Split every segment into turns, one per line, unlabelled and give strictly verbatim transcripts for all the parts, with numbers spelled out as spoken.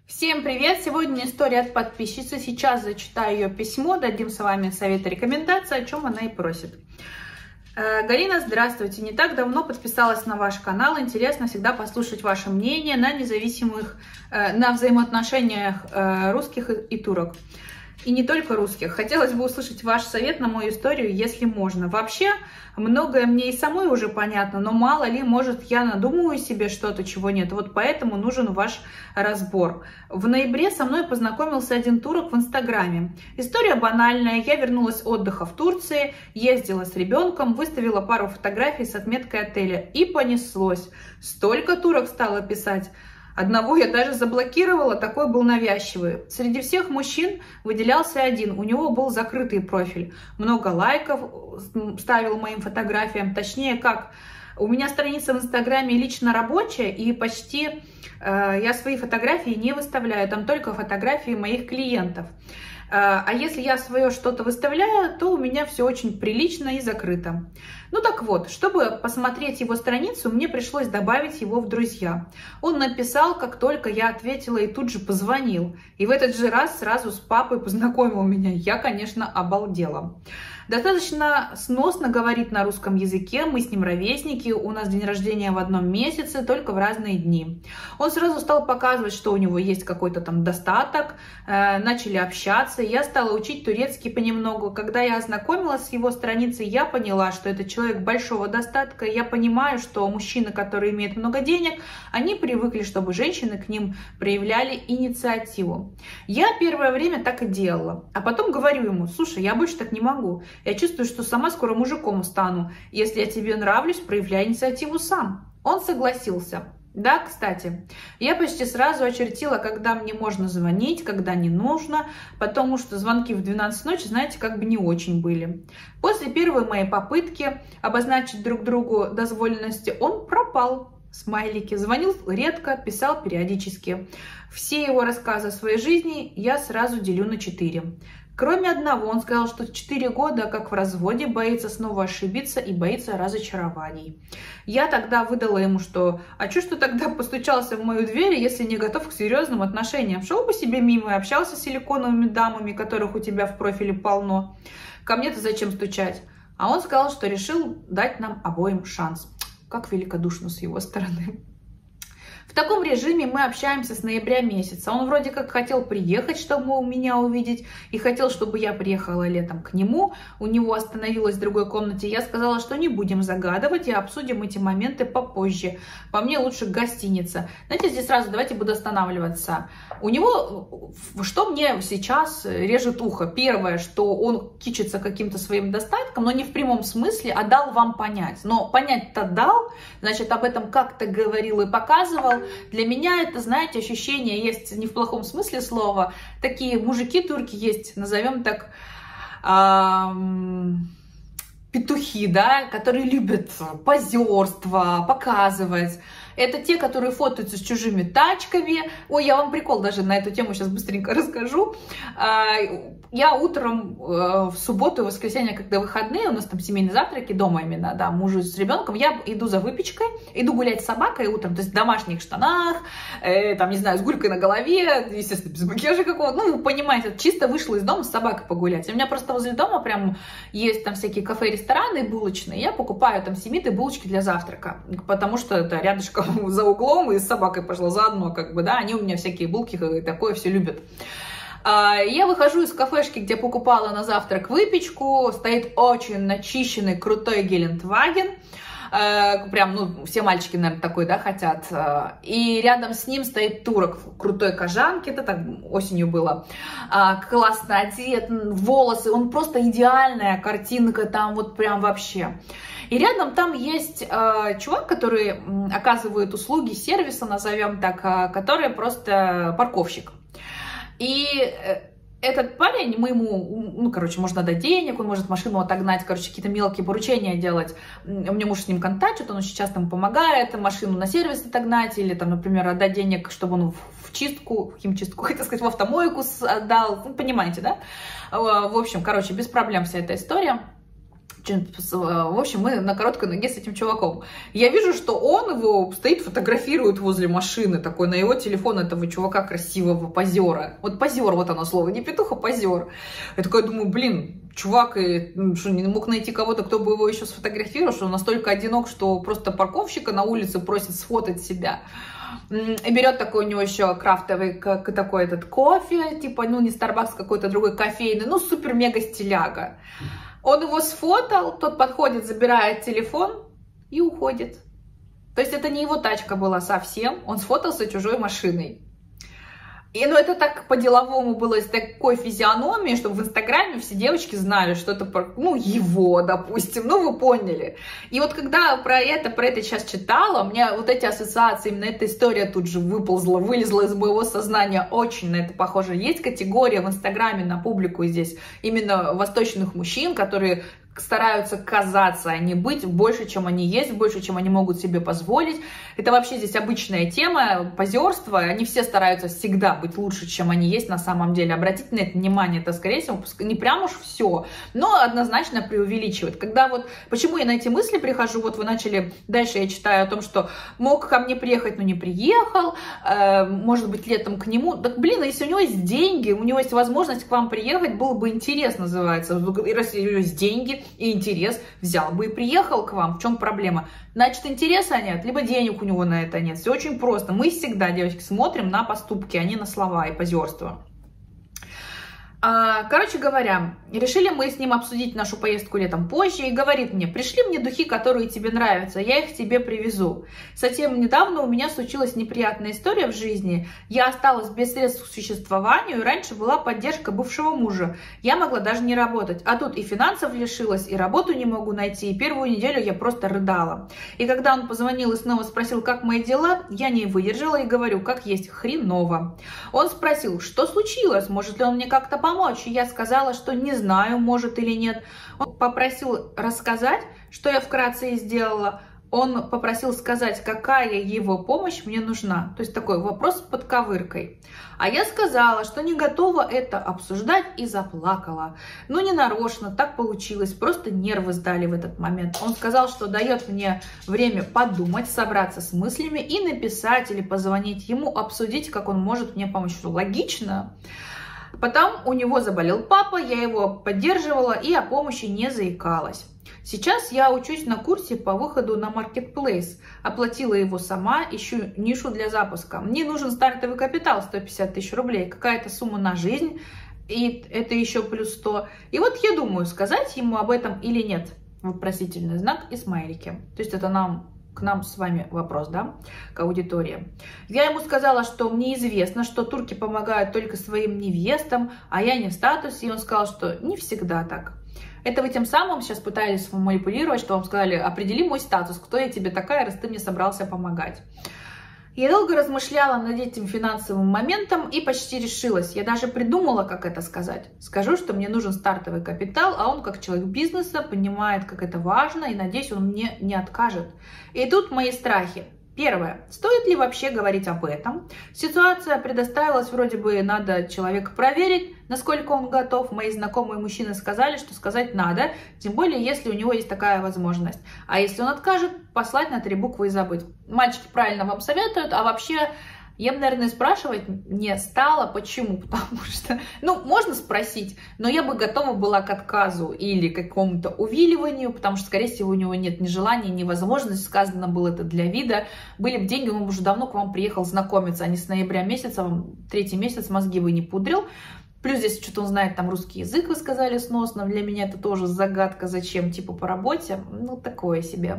Всем привет! Сегодня история от подписчицы. Сейчас зачитаю ее письмо, дадим с вами советы, рекомендации, о чем она и просит. Галина, здравствуйте. Не так давно подписалась на ваш канал. Интересно всегда послушать ваше мнение на независимых, на взаимоотношениях русских и турок. И не только русских. Хотелось бы услышать ваш совет на мою историю, если можно. Вообще, многое мне и самой уже понятно, но мало ли, может, я надумаю себе что-то, чего нет. Вот поэтому нужен ваш разбор. В ноябре со мной познакомился один турок в Инстаграме. История банальная. Я вернулась с отдыха в Турции, ездила с ребенком, выставила пару фотографий с отметкой отеля. И понеслось. Столько турок стало писать. Одного я даже заблокировала, такой был навязчивый. Среди всех мужчин выделялся один, у него был закрытый профиль. Много лайков ставил моим фотографиям, точнее как, у меня страница в Инстаграме лично рабочая, и почти э, я свои фотографии не выставляю, там только фотографии моих клиентов. А если я свое что-то выставляю, то у меня все очень прилично и закрыто. Ну так вот, чтобы посмотреть его страницу, мне пришлось добавить его в друзья. Он написал, как только я ответила, и тут же позвонил. И в этот же раз сразу с папой познакомил меня. Я, конечно, обалдела. Достаточно сносно говорит на русском языке, мы с ним ровесники, у нас день рождения в одном месяце, только в разные дни. Он сразу стал показывать, что у него есть какой-то там достаток, э, начали общаться, я стала учить турецкий понемногу. Когда я ознакомилась с его страницей, я поняла, что это человек большого достатка, я понимаю, что мужчины, которые имеют много денег, они привыкли, чтобы женщины к ним проявляли инициативу. Я первое время так и делала, а потом говорю ему: слушай, я больше так не могу. Я чувствую, что сама скоро мужиком стану. Если я тебе нравлюсь, проявляй инициативу сам. Он согласился. Да, кстати, я почти сразу очертила, когда мне можно звонить, когда не нужно, потому что звонки в двенадцать ночи, знаете, как бы не очень были. После первой моей попытки обозначить друг другу дозволенности, он пропал. Смайлики. Звонил редко, писал периодически. Все его рассказы о своей жизни я сразу делю на четыре. Кроме одного, он сказал, что четыре года, как в разводе, боится снова ошибиться и боится разочарований. Я тогда выдала ему, что «а чё ж ты тогда постучался в мою дверь, если не готов к серьезным отношениям? Шел бы себе мимо и общался с силиконовыми дамами, которых у тебя в профиле полно. Ко мне-то зачем стучать?» А он сказал, что решил дать нам обоим шанс. Как великодушно с его стороны. В таком режиме мы общаемся с ноября месяца. Он вроде как хотел приехать, чтобы меня увидеть, и хотел, чтобы я приехала летом к нему. У него остановилась в другой комнате. Я сказала, что не будем загадывать и обсудим эти моменты попозже. По мне лучше гостиница. Знаете, здесь сразу давайте буду останавливаться. У него, что мне сейчас режет ухо? Первое, что он кичится каким-то своим достатком, но не в прямом смысле, а дал вам понять. Но понять-то дал, значит, об этом как-то говорил и показывал. Для меня это, знаете, ощущение есть не в плохом смысле слова. Такие мужики-турки есть, назовем так, эм, петухи, да, которые любят позерство, показывать. Это те, которые фотаются с чужими тачками. Ой, я вам прикол даже на эту тему сейчас быстренько расскажу. Я утром в субботу и воскресенье, когда выходные, у нас там семейные завтраки, дома именно, да, мужу с ребенком, я иду за выпечкой, иду гулять с собакой утром, то есть в домашних штанах, э, там, не знаю, с гулькой на голове, естественно, без макияжа какого-то, ну, понимаете, чисто вышла из дома с собакой погулять. У меня просто возле дома прям есть там всякие кафе, рестораны, булочные, я покупаю там семиты булочки для завтрака, потому что это рядышком за углом, и с собакой пошла заодно, как бы, да, они у меня всякие булки и такое все любят. Я выхожу из кафешки, где покупала на завтрак выпечку, стоит очень начищенный, крутой Гелендваген, прям, ну, все мальчики, наверное, такой, да, хотят, и рядом с ним стоит турок в крутой кожанке, это так осенью было, классно одет, волосы, он просто идеальная картинка, там вот прям вообще. И рядом там есть э, чувак, который э, оказывает услуги сервиса, назовем так, э, который просто парковщик. И э, этот парень, мы ему, ну, короче, можно дать денег, он может машину отогнать, короче, какие-то мелкие поручения делать. У меня муж с ним контактит, он очень часто ему помогает, машину на сервис отогнать, или там, например, отдать денег, чтобы он в чистку, в химчистку, хотел сказать, в автомойку отдал, ну, понимаете, да? В общем, короче, без проблем вся эта история. В общем, мы на короткой ноге с этим чуваком. Я вижу, что он его стоит, фотографирует возле машины, такой на его телефон этого чувака красивого, позера. Вот позер, вот оно слово, не петух, а позер. Я такая думаю, блин, чувак, что, не мог найти кого-то, кто бы его еще сфотографировал, что он настолько одинок, что просто парковщика на улице просит сфотать себя. И берет такой у него еще крафтовый как, такой этот кофе, типа, ну не Starbucks, какой-то другой кофейный, ну супер-мега стиляга. Он его сфотал, тот подходит, забирает телефон и уходит. То есть это не его тачка была совсем, он сфотался чужой машиной. И ну это так по-деловому было, с такой физиономией, чтобы в Инстаграме все девочки знали, что это, ну, его, допустим, ну, вы поняли. И вот когда про это, про это сейчас читала, у меня вот эти ассоциации, именно эта история тут же выползла, вылезла из моего сознания, очень на это похоже. Есть категория в Инстаграме на публику здесь именно восточных мужчин, которые стараются казаться, а не быть больше, чем они есть, больше, чем они могут себе позволить. Это вообще здесь обычная тема, позерство. Они все стараются всегда быть лучше, чем они есть на самом деле. Обратите на это внимание, это, скорее всего, не прям уж все, но однозначно преувеличивает. Когда вот, почему я на эти мысли прихожу, вот вы начали, дальше я читаю о том, что мог ко мне приехать, но не приехал, э, может быть, летом к нему. Так, блин, если у него есть деньги, у него есть возможность к вам приехать, было бы интересно, называется. Если у него есть деньги, и интерес, взял бы и приехал к вам. В чем проблема? Значит, интереса нет, либо денег у него на это нет. Все очень просто. Мы всегда, девочки, смотрим на поступки, а не на слова и позерство. Короче говоря, решили мы с ним обсудить нашу поездку летом позже, и говорит мне: пришли мне духи, которые тебе нравятся, я их тебе привезу. Совсем недавно у меня случилась неприятная история в жизни, я осталась без средств к существованию, и раньше была поддержка бывшего мужа, я могла даже не работать, а тут и финансов лишилась, и работу не могу найти, и первую неделю я просто рыдала. И когда он позвонил и снова спросил, как мои дела, я не выдержала и говорю, как есть, хреново. Он спросил, что случилось, может ли он мне как-то помочь? Помочь. Я сказала, что не знаю, может или нет. Он попросил рассказать, что я вкратце и сделала. Он попросил сказать, какая его помощь мне нужна. То есть такой вопрос с подковыркой. А я сказала, что не готова это обсуждать, и заплакала. Ну, не нарочно, так получилось. Просто нервы сдали в этот момент. Он сказал, что дает мне время подумать, собраться с мыслями и написать или позвонить ему, обсудить, как он может мне помочь. Логично. Потом у него заболел папа, я его поддерживала и о помощи не заикалась. Сейчас я учусь на курсе по выходу на Marketplace. Оплатила его сама, ищу нишу для запуска. Мне нужен стартовый капитал сто пятьдесят тысяч рублей, какая-то сумма на жизнь, и это еще плюс сто. И вот я думаю, сказать ему об этом или нет. Вопросительный знак и смайлики. То есть это нам... К нам с вами вопрос, да, к аудитории. Я ему сказала, что мне известно, что турки помогают только своим невестам, а я не в статусе, и он сказал, что не всегда так. Это вы тем самым сейчас пытались манипулировать, что вам сказали, определи мой статус, кто я тебе такая, раз ты мне собрался помогать. Я долго размышляла над этим финансовым моментом и почти решилась. Я даже придумала, как это сказать. Скажу, что мне нужен стартовый капитал, а он, как человек бизнеса, понимает, как это важно, и, надеюсь, он мне не откажет. И тут мои страхи. Первое. Стоит ли вообще говорить об этом? Ситуация предоставилась, вроде бы надо человека проверить, насколько он готов. Мои знакомые мужчины сказали, что сказать надо, тем более, если у него есть такая возможность. А если он откажет, послать на три буквы и забыть. Мальчики правильно вам советуют, а вообще... Я бы, наверное, спрашивать не стала. Почему? Потому что, ну, можно спросить, но я бы готова была к отказу или к какому-то увиливанию, потому что, скорее всего, у него нет ни желания, ни возможности. Сказано было это для вида. Были бы деньги, он уже давно к вам приехал знакомиться, а не с ноября месяца, вам третий месяц мозги бы не пудрил. Плюс здесь что-то он знает там русский язык, вы сказали, сносно. Для меня это тоже загадка, зачем, типа по работе. Ну, такое себе.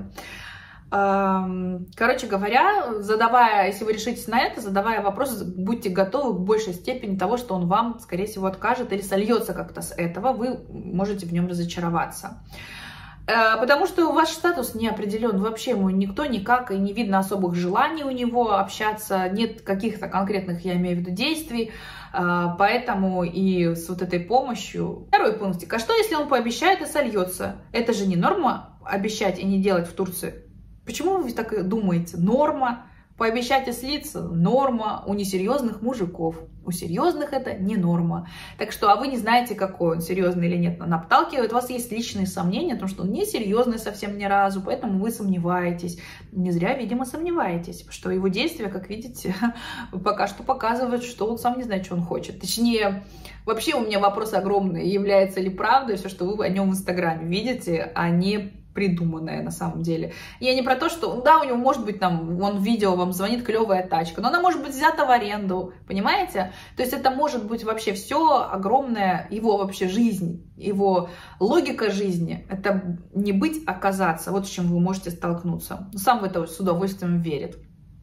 Короче говоря, задавая, если вы решитесь на это, задавая вопрос, будьте готовы к большей степени того, что он вам, скорее всего, откажет или сольется как-то с этого, вы можете в нем разочароваться. Потому что ваш статус не определен, вообще ему никто никак, и не видно особых желаний у него общаться, нет каких-то конкретных, я имею в виду, действий, поэтому и с вот этой помощью. Второй пунктик, а что если он пообещает и сольется? Это же не норма обещать и не делать в Турции. Почему вы так думаете? Норма. Пообещать и слиться – норма у несерьезных мужиков. У серьезных это не норма. Так что, а вы не знаете, какой он, серьезный или нет. Он обталкивает, у вас есть личные сомнения о том, что он не серьезный совсем ни разу, поэтому вы сомневаетесь. Не зря, видимо, сомневаетесь, что его действия, как видите, пока что показывают, что он сам не знает, что он хочет. Точнее, вообще у меня вопрос огромный, является ли правдой все, что вы о нем в Инстаграме видите, а не придуманное на самом деле. Я не про то, что, да, у него может быть там, он в видео вам звонит клевая тачка, но она может быть взята в аренду, понимаете? То есть это может быть вообще все огромная его вообще жизнь, его логика жизни. Это не быть, а оказаться. Вот с чем вы можете столкнуться. Сам в это с удовольствием верит.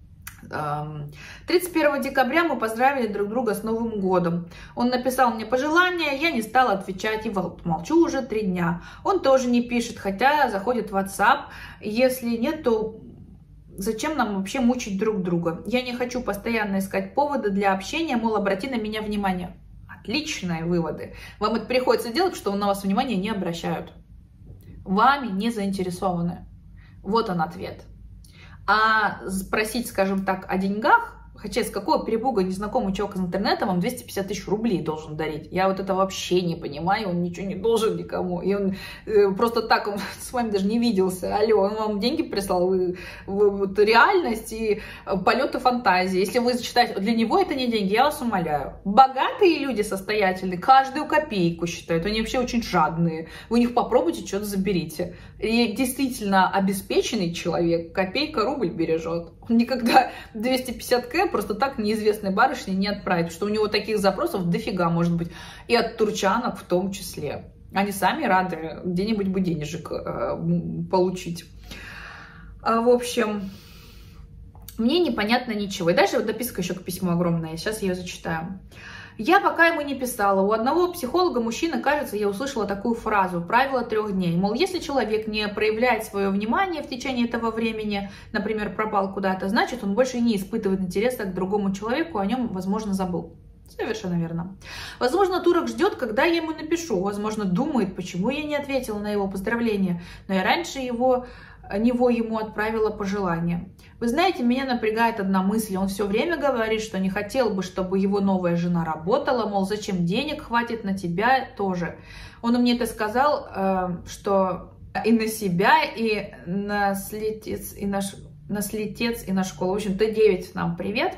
тридцать первого декабря мы поздравили друг друга с Новым годом. Он написал мне пожелания, я не стала отвечать и молчу уже три дня. Он тоже не пишет, хотя заходит в WhatsApp. Если нет, то зачем нам вообще мучить друг друга? Я не хочу постоянно искать поводы для общения, мол, обрати на меня внимание. Отличные выводы. Вам это приходится делать, что на вас внимание не обращают. Вами не заинтересованы. Вот он ответ. А спросить, скажем так, о деньгах, хотя с какого перепуга незнакомый человек из интернета вам двести пятьдесят тысяч рублей должен дарить? Я вот это вообще не понимаю, он ничего не должен никому. И он э, просто так, он с вами даже не виделся. Алло, он вам деньги прислал, вы, вы, вот реальность и полеты фантазии. Если вы считаете, для него это не деньги, я вас умоляю. Богатые люди состоятельные, каждую копейку считают, они вообще очень жадные. Вы у них попробуйте, что-то заберите. И действительно обеспеченный человек копейка рубль бережет. Он никогда двести пятьдесят тысяч просто так неизвестной барышне не отправит, что у него таких запросов дофига может быть. И от турчанок в том числе. Они сами рады где-нибудь бы денежек э, получить. А, в общем, мне непонятно ничего. И дальше вот дописка еще к письму огромная. Сейчас ее зачитаю. Я пока ему не писала. У одного психолога мужчины, кажется, я услышала такую фразу «правило трех дней». Мол, если человек не проявляет свое внимание в течение этого времени, например, пропал куда-то, значит, он больше не испытывает интереса к другому человеку, о нем, возможно, забыл. Совершенно верно. Возможно, турок ждет, когда я ему напишу. Возможно, думает, почему я не ответила на его поздравление. Но я раньше его... него ему отправила пожелание. Вы знаете, меня напрягает одна мысль. Он все время говорит, что не хотел бы, чтобы его новая жена работала, мол, зачем денег хватит на тебя тоже. Он мне это сказал, что и на себя, и на слетец, и на, на слетец, и на школу. В общем, Т девять нам привет.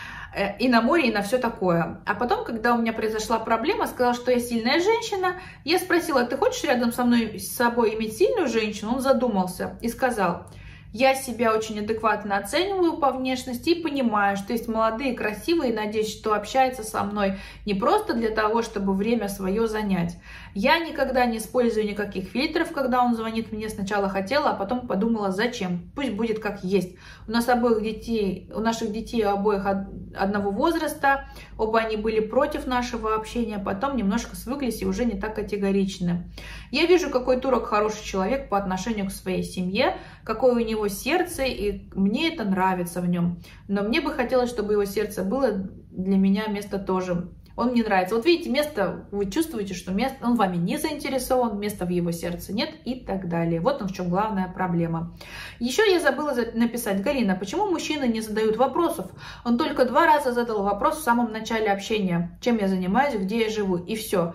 И на море, и на все такое. А потом, когда у меня произошла проблема, сказал, что я сильная женщина. Я спросила, ты хочешь рядом со мной, с собой иметь сильную женщину? Он задумался и сказал, я себя очень адекватно оцениваю по внешности и понимаю, что есть молодые, красивые, и надеюсь, что общается со мной не просто для того, чтобы время свое занять. Я никогда не использую никаких фильтров, когда он звонит мне. Сначала хотела, а потом подумала, зачем? Пусть будет как есть. У нас обоих детей, у наших детей обоих одного возраста, оба они были против нашего общения, потом немножко свыклись и уже не так категоричны. Я вижу, какой турок хороший человек по отношению к своей семье, какое у него сердце, и мне это нравится в нем. Но мне бы хотелось, чтобы его сердце было для меня место тоже. Он мне нравится. Вот видите, место, вы чувствуете, что место, он вами не заинтересован, места в его сердце нет и так далее. Вот он в чем главная проблема. Еще я забыла написать, Галина, почему мужчины не задают вопросов? Он только два раза задал вопрос в самом начале общения. Чем я занимаюсь, где я живу, и все.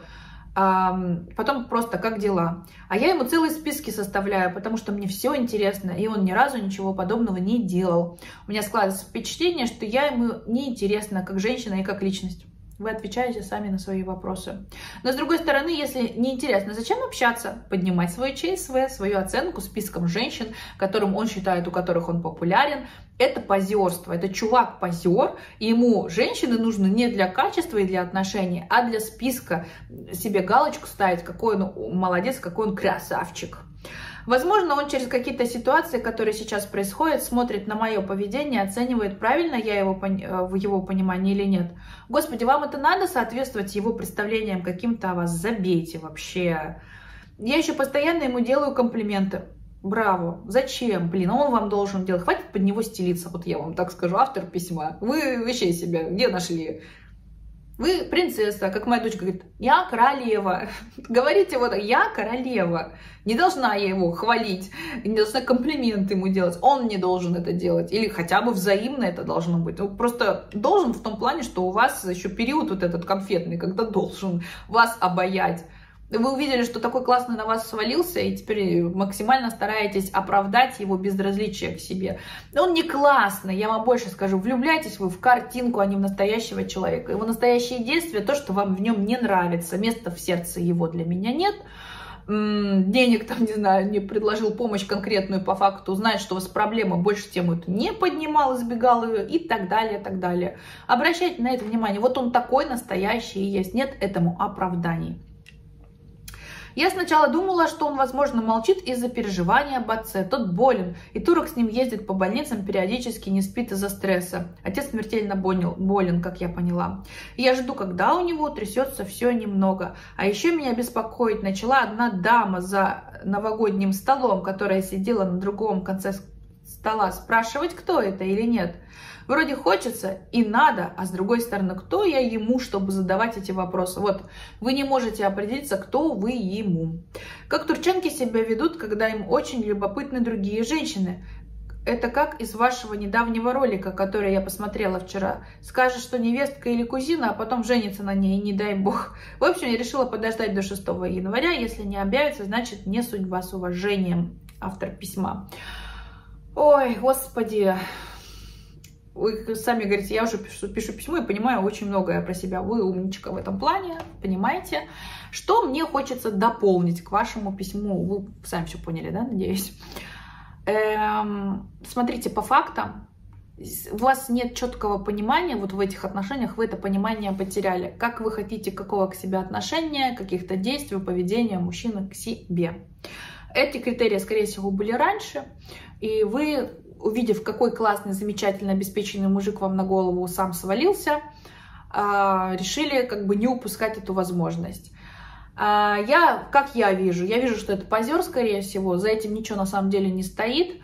А потом просто как дела. А я ему целые списки составляю, потому что мне все интересно, и он ни разу ничего подобного не делал. У меня складывается впечатление, что я ему не интересна как женщина и как личность. Вы отвечаете сами на свои вопросы. Но с другой стороны, если не интересно, зачем общаться? Поднимать свой ЧСВ, свою оценку списком женщин, которым он считает, у которых он популярен. Это позерство, это чувак-позер, и ему женщины нужны не для качества и для отношений, а для списка себе галочку ставить, какой он молодец, какой он красавчик. Возможно, он через какие-то ситуации, которые сейчас происходят, смотрит на мое поведение, оценивает, правильно я его в его понимании или нет. Господи, вам это надо соответствовать его представлениям каким-то о вас? Забейте вообще. Я еще постоянно ему делаю комплименты. Браво. Зачем? Блин, он вам должен делать. Хватит под него стелиться. Вот я вам так скажу, автор письма. Вы вообще себя где нашли? Вы принцесса, как моя дочка говорит, я королева. Говорите вот, я королева. Не должна я его хвалить, не должна комплименты ему делать. Он не должен это делать. Или хотя бы взаимно это должно быть. Ну, просто должен в том плане, что у вас еще период вот этот конфетный, когда должен вас обаять. Вы увидели, что такой классный на вас свалился, и теперь максимально стараетесь оправдать его безразличие к себе. Он не классный, я вам больше скажу. Влюбляйтесь вы в картинку, а не в настоящего человека. Его настоящие действия, то, что вам в нем не нравится. Места в сердце его для меня нет. Денег там, не знаю, не предложил помощь конкретную по факту, знает, что у вас проблема, больше тему эту не поднимал, избегал ее и так далее, и так далее. Обращайте на это внимание. Вот он такой настоящий и есть. Нет этому оправданий. Я сначала думала, что он, возможно, молчит из-за переживания об отце. Тот болен, и Турок с ним ездит по больницам, периодически не спит из-за стресса. Отец смертельно болен, болен, как я поняла. И я жду, когда у него трясется все немного. А еще меня беспокоить начала одна дама за новогодним столом, которая сидела на другом конце стола. Спрашивать, кто это или нет. Вроде хочется и надо, а с другой стороны, кто я ему, чтобы задавать эти вопросы? Вот, вы не можете определиться, кто вы ему. Как турчанки себя ведут, когда им очень любопытны другие женщины? Это как из вашего недавнего ролика, который я посмотрела вчера. Скажет, что невестка или кузина, а потом женится на ней, не дай бог. В общем, я решила подождать до шестого января. Если не объявится, значит, не судьба, с уважением. Автор письма. Ой, господи. Вы сами говорите, я уже пишу, пишу письмо и понимаю очень многое про себя. Вы умничка в этом плане, понимаете. Что мне хочется дополнить к вашему письму? Вы сами все поняли, да, надеюсь? Эм, смотрите, по фактам, у вас нет четкого понимания вот в этих отношениях, вы это понимание потеряли. Как вы хотите, какого к себе отношения, каких-то действий, поведения мужчины к себе. Эти критерии, скорее всего, были раньше, и вы, увидев, какой классный, замечательный, обеспеченный мужик вам на голову сам свалился, решили как бы не упускать эту возможность. Я, как я вижу, я вижу, что это позер, скорее всего, за этим ничего на самом деле не стоит.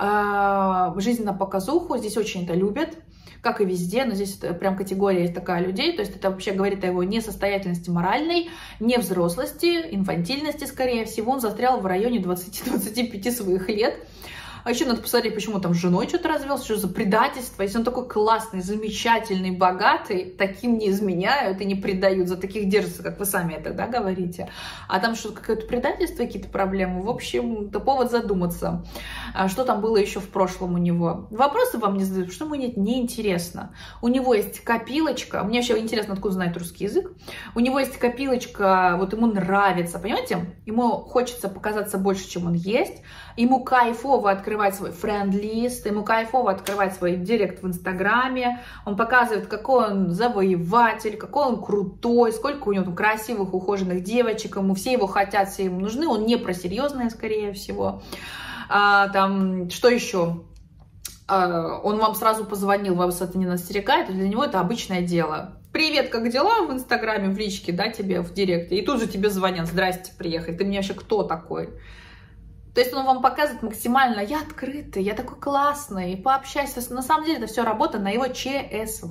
Жизнь на показуху, здесь очень это любят, как и везде, но здесь прям категория есть такая людей, то есть это вообще говорит о его несостоятельности моральной, невзрослости, инфантильности, скорее всего, он застрял в районе двадцати-двадцати пяти своих лет. А еще надо посмотреть, почему там с женой что-то развелся, что за предательство. Если он такой классный, замечательный, богатый, таким не изменяют и не предают, за таких держатся, как вы сами это, да, говорите. А там что-то какое-то предательство, какие-то проблемы. В общем, это повод задуматься, что там было еще в прошлом у него. Вопросы вам не задают, что ему нет, неинтересно. У него есть копилочка, мне вообще интересно, откуда знает русский язык. У него есть копилочка, вот ему нравится, понимаете? Ему хочется показаться больше, чем он есть. Ему кайфово открывать свой френд-лист, ему кайфово открывать свой директ в Инстаграме. Он показывает, какой он завоеватель, какой он крутой, сколько у него там красивых, ухоженных девочек. Ему все его хотят, все ему нужны. Он не про серьезное, скорее всего. А, там, что еще? А, он вам сразу позвонил, вас это не настерегает. Для него это обычное дело. Привет, как дела в Инстаграме, в личке, да, тебе в директе. И тут же тебе звонят, здрасте, приехали. Ты мне вообще кто такой? То есть он вам показывает максимально, я открытый, я такой классный, пообщайся. На самом деле это все работа на его ЧСВ.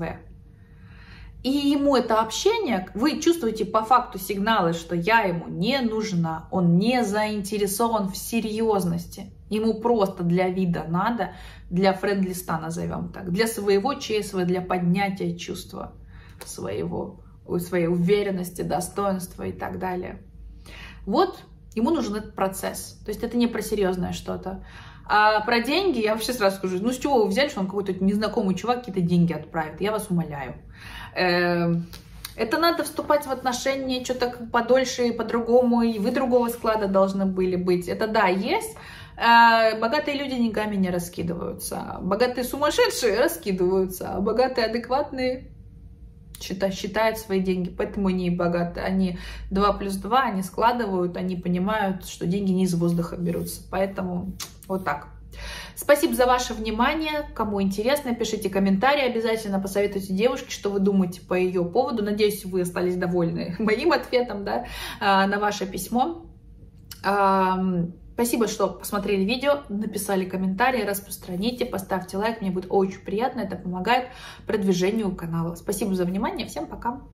И ему это общение, вы чувствуете по факту сигналы, что я ему не нужна, он не заинтересован в серьезности. Ему просто для вида надо, для френд-листа назовем так, для своего ЧСВ, для поднятия чувства своего, своей уверенности, достоинства и так далее. Вот. Ему нужен этот процесс. То есть это не про серьезное что-то. А про деньги я вообще сразу скажу, ну с чего вы взяли, что он какой-то незнакомый чувак какие-то деньги отправит? Я вас умоляю. Это надо вступать в отношения что-то подольше и по-другому, и вы другого склада должны были быть. Это да, есть. Богатые люди деньгами не раскидываются. Богатые сумасшедшие раскидываются, а богатые адекватные считают свои деньги, поэтому они богаты. Они два плюс два, они складывают, они понимают, что деньги не из воздуха берутся. Поэтому вот так. Спасибо за ваше внимание. Кому интересно, пишите комментарии. Обязательно посоветуйте девушке, что вы думаете по ее поводу. Надеюсь, вы остались довольны моим ответом, да, на ваше письмо. Спасибо, что посмотрели видео, написали комментарии, распространите, поставьте лайк, мне будет очень приятно, это помогает продвижению канала. Спасибо за внимание, всем пока!